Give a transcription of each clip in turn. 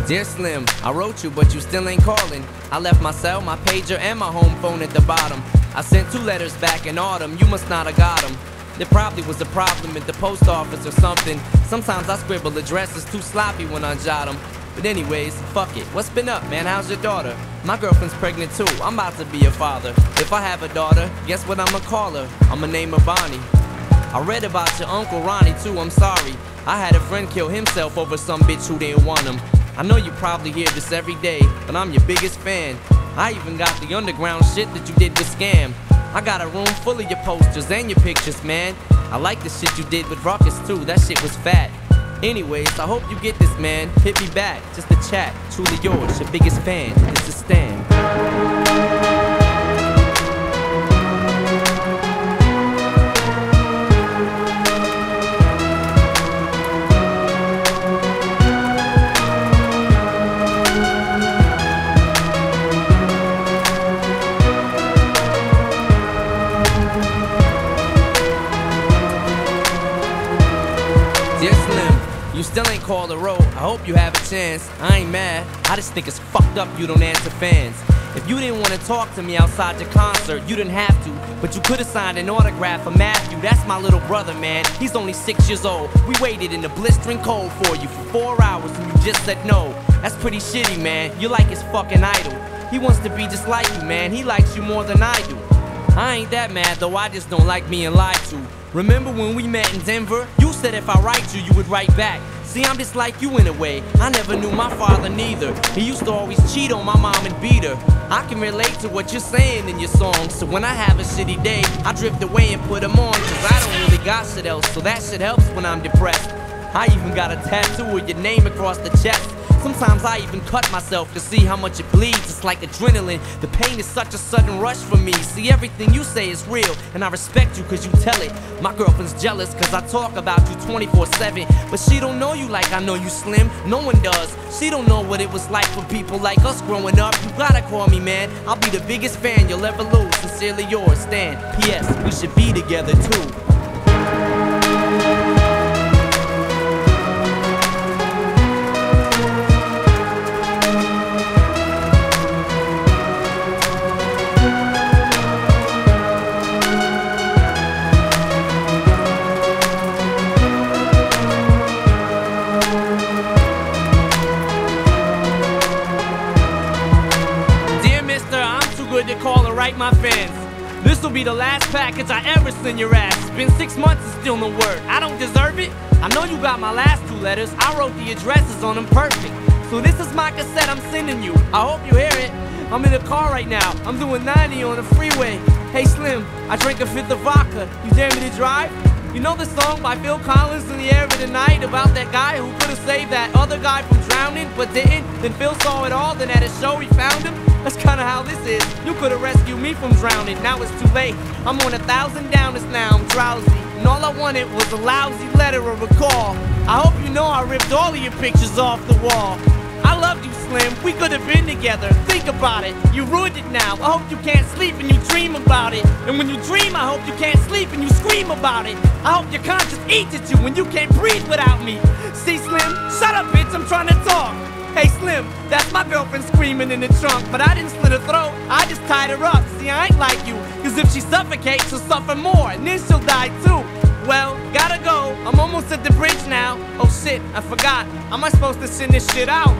Dear Slim, I wrote you, but you still ain't calling. I left my cell, my pager, and my home phone at the bottom. I sent 2 letters back in autumn, you must not have got them. There probably was a problem at the post office or something. Sometimes I scribble addresses too sloppy when I jot them. But anyways, fuck it. What's been up, man? How's your daughter? My girlfriend's pregnant too. I'm about to be a father. If I have a daughter, guess what I'ma call her? I'ma name her Bonnie. I read about your Uncle Ronnie too, I'm sorry. I had a friend kill himself over some bitch who didn't want him. I know you probably hear this every day, but I'm your biggest fan. I even got the underground shit that you did with Scam. I got a room full of your posters and your pictures, man. I like the shit you did with Ruckus too, that shit was fat. Anyways, I hope you get this, man. Hit me back, just a chat. Truly yours, your biggest fan. It's a Stan. Dear Slim, you still ain't called a road. I hope you have a chance. I ain't mad. I just think it's fucked up you don't answer fans. If you didn't want to talk to me outside your concert, you didn't have to. But you could have signed an autograph for Matthew. That's my little brother, man. He's only 6 years old. We waited in the blistering cold for you for 4 hours and you just said no. That's pretty shitty, man. You're like his fucking idol. He wants to be just like you, man. He likes you more than I do. I ain't that mad though, I just don't like being lied to. Remember when we met in Denver? You said if I write you, you would write back. See, I'm just like you in a way. I never knew my father neither. He used to always cheat on my mom and beat her. I can relate to what you're saying in your songs. So when I have a shitty day, I drift away and put them on. Cause I don't really got shit else, so that shit helps when I'm depressed. I even got a tattoo of your name across the chest. Sometimes I even cut myself to see how much it bleeds. It's like adrenaline. The pain is such a sudden rush for me. See, everything you say is real, and I respect you cause you tell it. My girlfriend's jealous cause I talk about you 24/7. But she don't know you like I know you, Slim. No one does. She don't know what it was like for people like us growing up. You gotta call me, man. I'll be the biggest fan you'll ever lose. Sincerely yours, Stan. P.S. We should be together too. To call or write my fans. This'll be the last package I ever send your ass. It's been 6 months and still no word. I don't deserve it. I know you got my last 2 letters. I wrote the addresses on them perfect. So this is my cassette I'm sending you. I hope you hear it. I'm in the car right now. I'm doing 90 on the freeway. Hey Slim, I drank a 5th of vodka. You dare me to drive? You know the song by Phil Collins, In the Air of the Night, about that guy who could have saved that other guy from drowning but didn't? Then Phil saw it all, then at a show he found him. That's kinda how this is. You could've rescued me from drowning, now it's too late. I'm on 1,000 downers now, I'm drowsy. And all I wanted was a lousy letter or a call. I hope you know I ripped all of your pictures off the wall. I loved you, Slim, we could've been together. Think about it, you ruined it now. I hope you can't sleep and you dream about it. And when you dream, I hope you can't sleep and you scream about it. I hope your conscience eats at you when you can't breathe without me. See, Slim, shut up, bitch, I'm trying to talk. Hey Slim, that's my girlfriend screaming in the trunk. But I didn't slit her throat, I just tied her up. See, I ain't like you, cause if she suffocates, she'll suffer more, and then she'll die too. Well, gotta go, I'm almost at the bridge now. Oh shit, I forgot, am I supposed to send this shit out?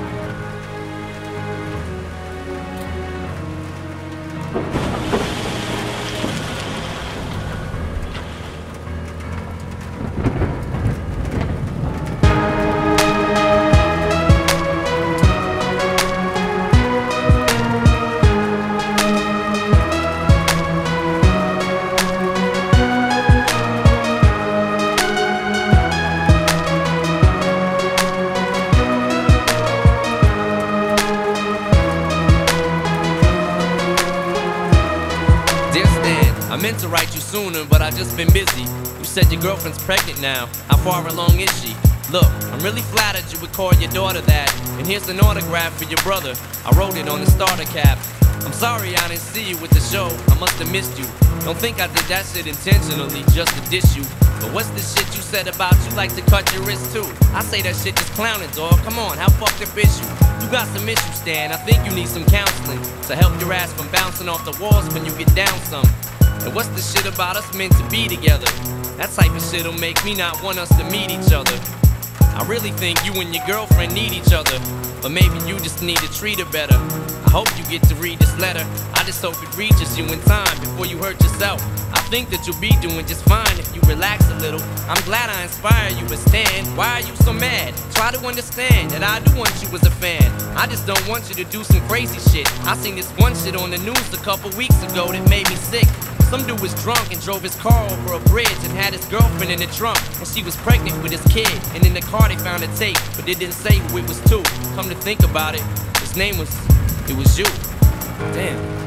I meant to write you sooner, but I just been busy. You said your girlfriend's pregnant now. How far along is she? Look, I'm really flattered you would call your daughter that. And here's an autograph for your brother. I wrote it on the starter cap. I'm sorry I didn't see you with the show. I must have missed you. Don't think I did that shit intentionally just to diss you. But what's the shit you said about you like to cut your wrist too? I say that shit just clowning, dog. Come on, how fucked up is you? You got some issues, Stan. I think you need some counseling to help your ass from bouncing off the walls when you get down some. And what's the shit about us meant to be together? That type of shit'll make me not want us to meet each other. I really think you and your girlfriend need each other, but maybe you just need to treat her better. I hope you get to read this letter. I just hope it reaches you in time before you hurt yourself. I think that you'll be doing just fine if you relax a little. I'm glad I inspire you, but Stan, why are you so mad? Try to understand that I do want you as a fan. I just don't want you to do some crazy shit. I seen this one shit on the news a couple weeks ago that made me sick. Some dude was drunk and drove his car over a bridge and had his girlfriend in the trunk, and she was pregnant with his kid. And in the car they found a tape, but they didn't say who it was to. Come to think about it, his name was, it was you. Damn.